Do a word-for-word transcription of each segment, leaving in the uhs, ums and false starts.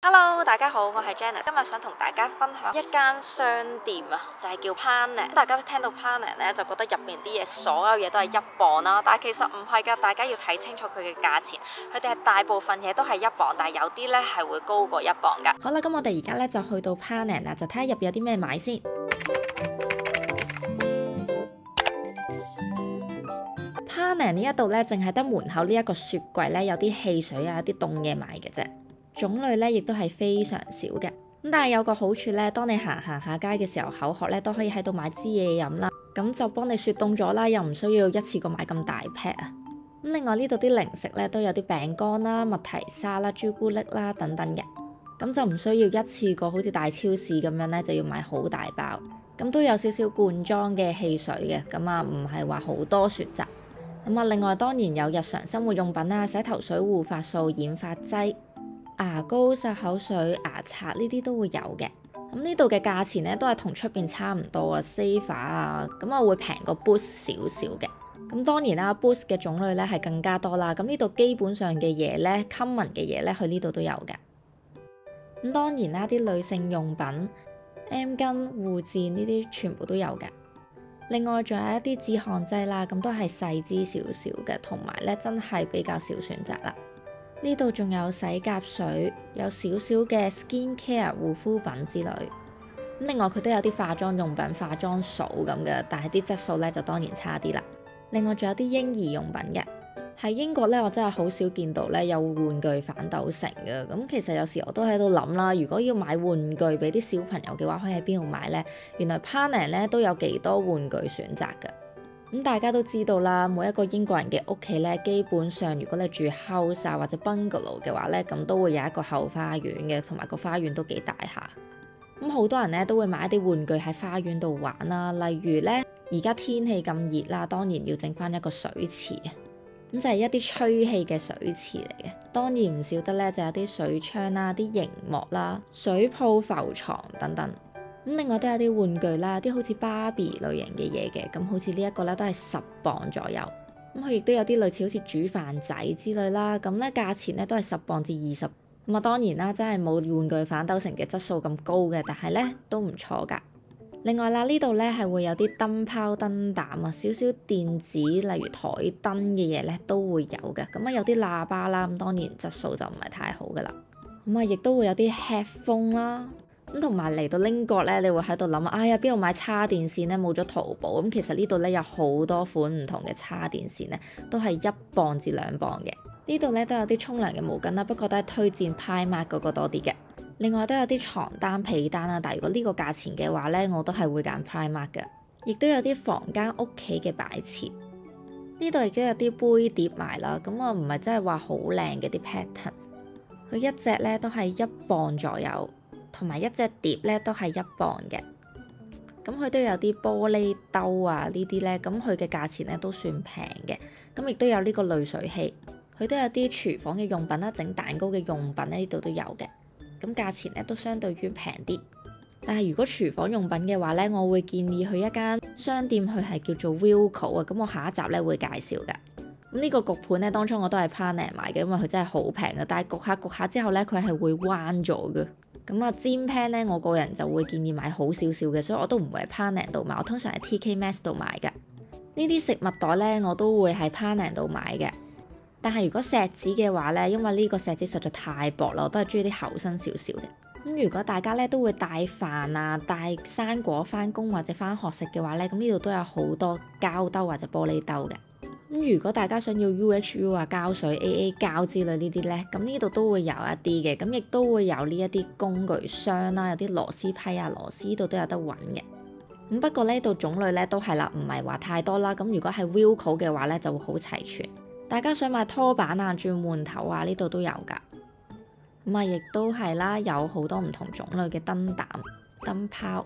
Hello，大家好，我係 Janice， 今日想同大家分享一間商店啊，就係叫 Planet。大家聽到 Planet 咧，就覺得入邊啲嘢所有嘢都係一磅啦，但係其實唔係㗎，大家要睇清楚佢嘅價錢。佢哋係大部分嘢都係一磅，但係有啲咧係會高過一磅㗎。好啦，咁我哋而家咧就去到 Planet 啦，就睇下入邊有啲咩買先。Planet 呢一度咧，淨係得門口呢一個雪櫃咧，有啲汽水啊，有啲凍嘢買嘅啫。種類咧亦都係非常少嘅，咁但係有個好處咧，當你行行下街嘅時候，口渴咧都可以喺度買支嘢飲啦，咁就幫你雪凍咗啦，又唔需要一次過買咁大 pack 啊。咁另外呢度啲零食咧都有啲餅乾啦、麥提沙啦、朱古力啦等等嘅，咁就唔需要一次過好似大超市咁樣咧就要買好大包，咁都有少少罐裝嘅汽水嘅，咁啊唔係話好多選擇。咁啊另外當然有日常生活用品啦，洗頭水、護髮素、染髮劑、牙膏、漱口水、牙刷呢啲都會有嘅。咁呢度嘅價錢咧都係同出邊差唔多啊 Sephora 啊，咁啊會平過 Boots 少少嘅。咁當然啦 Boots 嘅種類咧係更加多啦。咁呢度基本上嘅嘢咧 common 嘅嘢咧，去呢度都有嘅。咁當然啦，啲女性用品、M 巾、護墊呢啲全部都有嘅。另外仲有一啲止汗劑啦，咁都係細支少少嘅，同埋咧真係比較少選擇啦。呢度仲有洗甲水，有少少嘅 skin care 護膚品之類。咁另外佢都有啲化妝用品、化妝掃咁嘅，但係啲質素咧就當然差啲啦。另外仲有啲嬰兒用品嘅。喺英國咧，我真係好少見到咧有玩具反斗城嘅。咁其實有時我都喺度諗啦，如果要買玩具俾啲小朋友嘅話，可以喺邊度買呢？原來 Planet 咧都有幾多玩具選擇㗎。咁大家都知道啦，每一個英國人嘅屋企咧，基本上如果你住 house 啊或者 bungalow 嘅話咧，咁都會有一個後花園嘅，同埋個花園都幾大下。咁好多人咧都會買一啲玩具喺花園度玩啦，例如咧而家天氣咁熱啦，當然要整翻一個水池啊。咁就係一啲吹氣嘅水池嚟嘅，當然唔少得咧就有啲水槍啦、啲熒幕啦、水泡浮床等等。咁另外都有啲玩具啦，啲好似芭比類型嘅嘢嘅，咁好似呢一個咧都係十磅左右。咁佢亦都有啲類似好似煮飯仔之類啦，咁咧價錢咧都係十磅至二十。咁啊當然啦，真係冇玩具反斗城嘅質素咁高嘅，但係咧都唔錯㗎。另外啦，呢度咧係會有啲燈泡、燈膽啊，少少電子，例如台燈嘅嘢咧都會有嘅。咁啊有啲喇叭啦，咁當然質素就唔係太好噶啦。咁啊亦都會有啲 headphone 啦。咁同埋嚟到英國咧，你會喺度諗啊，哎呀邊度買叉電線咧？冇咗淘寶。咁其實呢度咧有好多款唔同嘅叉電線咧，都係一磅至兩磅嘅。呢度咧都有啲沖涼嘅毛巾啦，不過都係推薦 Primark 嗰個多啲嘅。另外都有啲床單、被單啦，但係如果呢個價錢嘅話咧，我都係會揀 Primark 嘅。亦都有啲房間屋企嘅擺設，呢度亦都有啲杯碟賣啦。咁我唔係真係話好靚嘅啲 pattern，佢一隻咧都係一磅左右，同埋一隻碟咧都係一磅嘅。咁佢都有啲玻璃兜啊，呢啲咧，咁佢嘅價錢咧都算平嘅。咁亦都有呢個濾水器，佢都有啲廚房嘅用品啦，整蛋糕嘅用品咧，呢度都有嘅。咁價錢咧都相對於平啲，但係如果廚房用品嘅話咧，我會建議去一間商店，佢係叫做 Wilko 啊。咁我下一集咧會介紹㗎。咁呢個焗盤咧，當初我都係 Planet 買嘅，因為佢真係好平嘅。但係焗下焗下之後咧，佢係會彎咗嘅。咁啊煎 pan 咧，我個人就會建議買好少少嘅，所以我都唔會喺 Planet 度買，我通常喺 T K Maxx 度買㗎。呢啲食物袋咧，我都會喺 Planet 度買嘅。但係如果錫紙嘅話咧，因為呢個錫紙實在太薄啦，我都係中意啲厚身少少嘅。咁如果大家咧都會帶飯啊、帶生果返工或者返學食嘅話咧，咁呢度都有好多膠兜或者玻璃兜嘅。咁如果大家想要 U H U 啊、膠水、A A 膠之類呢啲咧，咁呢度都會有一啲嘅。咁亦都會有呢一啲工具箱啦，有啲螺絲批啊、螺絲呢度都有得揾嘅。咁不過呢度種類咧都係啦，唔係話太多啦。咁如果係 Wilko 嘅話咧，就會好齊全。大家想買拖板啊、轉換頭啊，呢度都有㗎。咁啊，亦都係啦，有好多唔同種類嘅燈膽、燈泡。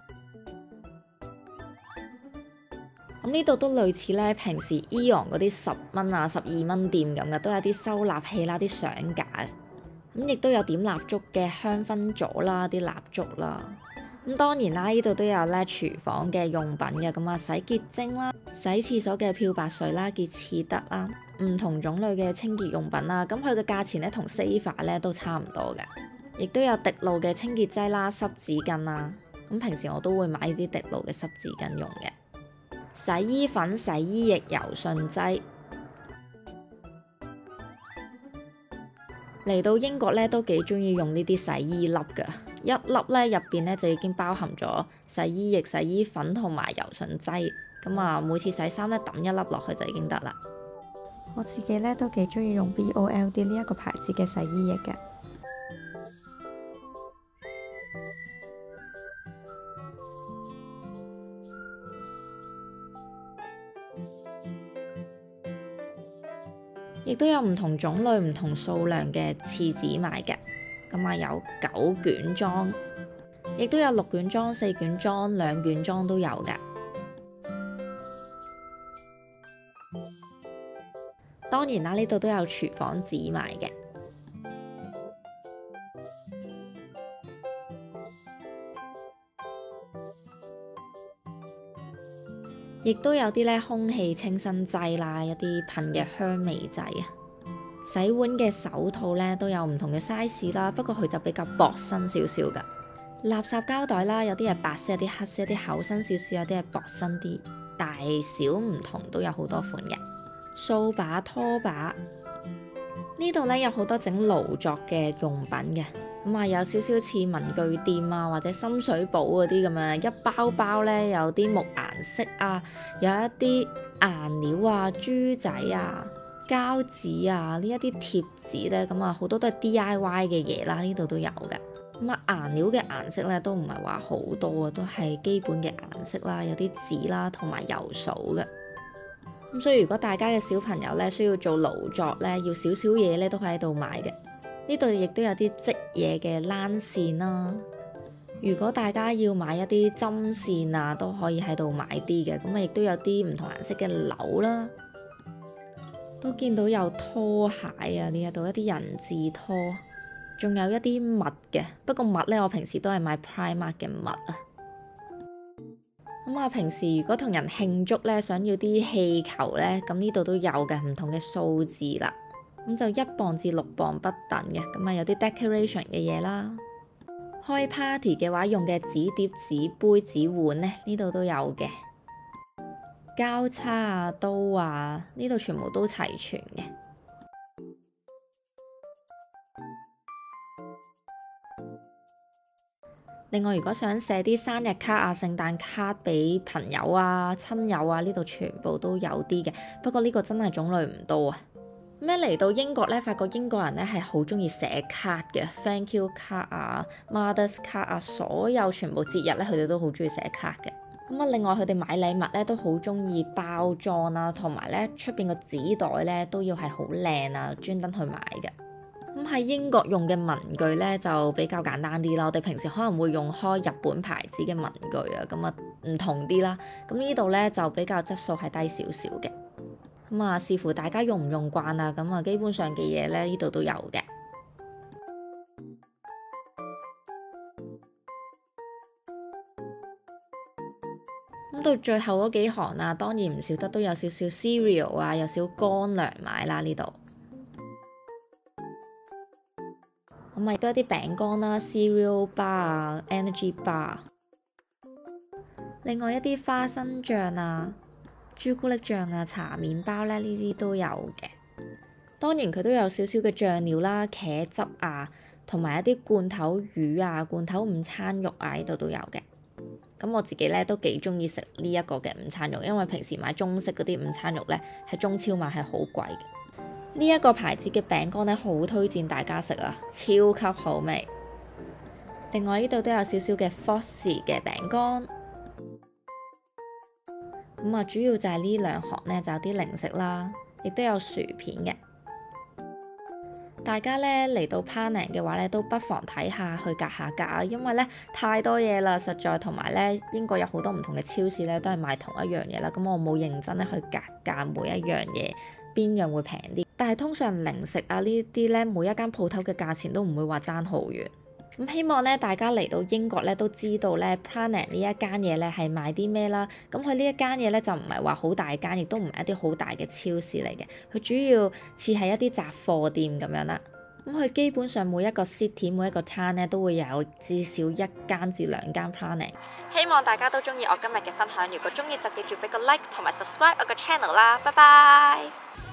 咁呢度都類似咧，平時 Eon 嗰啲十蚊啊、十二蚊店咁嘅，都有啲收納器啦、啲相架。咁亦都有點蠟燭嘅香薰座啦、啲蠟燭啦。咁當然啦，呢度都有咧廚房嘅用品嘅，咁啊洗潔精啦、洗廁所嘅漂白水啦、潔廁德啦。唔同種類嘅清潔用品啦，咁佢嘅價錢咧同 Sephora 咧都差唔多嘅。 亦都有滴露嘅清潔劑啦、濕紙巾啦。咁平時我都會買呢啲滴露嘅濕紙巾用嘅。洗衣粉、洗衣液、柔順劑。嚟到英國咧都幾中意用呢啲洗衣粒㗎，一粒咧入邊咧就已經包含咗洗衣液、洗衣粉同埋柔順劑。咁啊，每次洗衫咧揼一粒落去就已經得啦。 我自己咧都幾中意用 B O L D 呢一個牌子嘅洗衣液嘅。 亦都有唔同種類、唔同數量嘅廁紙賣嘅，咁啊有九卷裝，亦都有六卷裝、四卷裝、兩卷裝都有㗎。當然啦，呢度都有廚房紙賣嘅，亦都有啲咧空氣清新劑啦，一啲噴嘅香味劑啊。洗碗嘅手套咧都有唔同嘅 size 啦，不過佢就比較薄身少少㗎。垃圾膠袋啦，有啲係白色，有啲黑色，有啲厚身少少，有啲係薄身啲，大小唔同，都有好多款嘅。掃把、拖把，呢度咧有好多整勞作嘅用品嘅，咁啊有少少似文具店啊或者深水埗嗰啲咁樣，一包包咧有啲木顏色啊，有一啲顏料啊、珠仔啊、膠紙啊呢一啲貼紙咧，咁啊好多都係 D I Y 嘅嘢啦，呢度都有嘅。咁啊顏料嘅顏色咧都唔係話好多啊，都係基本嘅顏色啦，有啲紙啦同埋油掃嘅。咁所以如果大家嘅小朋友咧需要做勞作咧，要少少嘢咧都可以喺度買嘅。呢度亦都有啲織嘢嘅冷線啦。如果大家要買一啲針線啊，都可以喺度買啲嘅。咁啊亦都有啲唔同顏色嘅鈕啦。都見到有拖鞋啊，呢一度一啲人字拖，仲有一啲襪嘅。不過襪咧，我平時都係買 Primark 嘅襪啊。咁啊，平時如果同人慶祝咧，想要啲氣球咧，咁呢度都有嘅，唔同嘅數字啦。咁就一磅至六磅不等嘅，咁啊有啲 decoration 嘅嘢啦。開 party 嘅話用嘅紙碟、紙杯、紙碗咧，呢度都有嘅。膠叉啊、刀啊，呢度全部都齊全嘅。另外，如果想寫啲生日卡啊、聖誕卡俾朋友啊、親友啊，呢度全部都有啲嘅。不過呢個真係種類唔多啊。咩嚟到英國咧，發覺英國人咧係好中意寫卡嘅 ，thank you 卡啊、Mother's 卡啊，所有全部節日咧，佢哋都好中意寫卡嘅。咁啊，另外佢哋買禮物咧都好中意包裝啦，同埋咧出邊個紙袋咧都要係好靚啊，專登去買嘅。咁喺英國用嘅文具咧就比較簡單啲啦，我哋平時可能會用開日本牌子嘅文具啊，咁啊唔同啲啦。咁呢度咧就比較質素係低少少嘅。咁啊，視乎大家用唔用慣啊，咁啊基本上嘅嘢咧呢度都有嘅。咁到最後嗰幾行啊，當然唔少得都有少少 cereal 啊，有少乾糧買啦呢度。咁啊，亦都有啲餅乾啦 ，cereal bar 啊 ，energy bar。另外一啲花生醬啊、朱古力醬啊、茶麵包咧，呢啲都有嘅。當然佢都有少少嘅醬料啦、茄汁啊，同埋一啲罐頭魚啊、罐頭午餐肉啊，呢度都有嘅。咁我自己咧都幾中意食呢一個嘅午餐肉，因為平時買中式嗰啲午餐肉咧喺中超買係好貴嘅。呢一個牌子嘅餅乾咧，好推薦大家食啊，超級好味。另外呢度都有少少嘅 Foxy 嘅餅乾。咁啊，主要就係呢兩行咧，就有啲零食啦，亦都有薯片嘅。大家咧嚟到 Penang 嘅話咧，都不妨睇下去格下價啊，因為咧太多嘢啦，實在同埋咧英國有好多唔同嘅超市咧，都係賣同一樣嘢啦。咁我冇認真咧去格價每一樣嘢邊樣會平啲，但係通常零食啊呢啲咧，每一間鋪頭嘅價錢都唔會話爭好遠。咁希望咧大家嚟到英國咧都知道咧 Penang 呢一間嘢咧係賣啲咩啦。咁佢呢一間嘢咧就唔係話好大間，亦都唔係一啲好大嘅超市嚟嘅。佢主要似係一啲雜貨店咁樣啦。 咁佢基本上每一個 city 每一個 town 咧都會有至少一間至兩間 Prana。希望大家都中意我今日嘅分享，如果中意就記住俾個 like 同埋 subscribe 我個 channel 啦，拜拜。